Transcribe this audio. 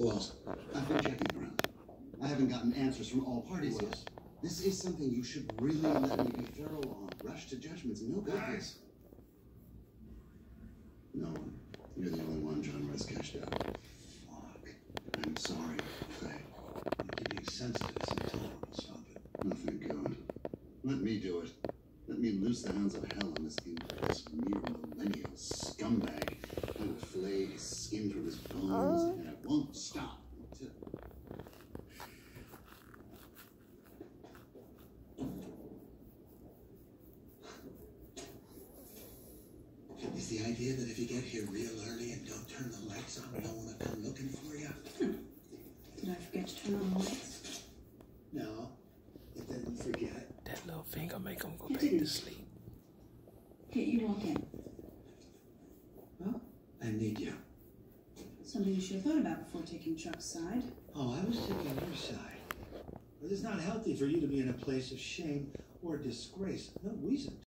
Well, I've been checking around. I haven't gotten answers from all parties yet. This is something you should really let me be thorough on. Rush to judgment's no good. Guys. No one. You're the only one John Russ cashed out. Fuck. I'm sorry, Faye. You're being sensitive. It's intolerable. Stop it. Nothing good. Let me do it. Let me loose the hounds of hell on this mere millennial scumbag. I will flay his skin from his bones, and I won't stop until... Is the idea that if you get here real early and don't turn the lights on, no one will come looking for you? Did I forget to turn on the lights? No, it didn't forget. That little finger make him go It back didn't. to sleep. Here, you walk in. Well, I need you. Something you should have thought about before taking Chuck's side. Oh, I was taking your side. But it's not healthy for you to be in a place of shame or disgrace. No reason